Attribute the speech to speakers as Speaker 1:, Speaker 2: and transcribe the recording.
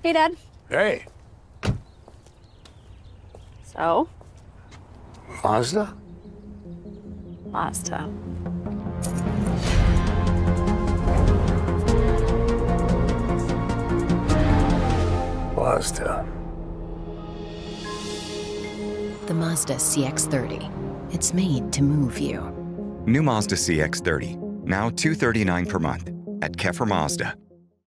Speaker 1: Hey, Dad.
Speaker 2: Hey.
Speaker 1: So?
Speaker 2: Mazda?
Speaker 1: Mazda.
Speaker 2: Mazda.
Speaker 3: The Mazda CX-30. It's made to move you.
Speaker 4: New Mazda CX-30, now $239 per month at Keffer Mazda.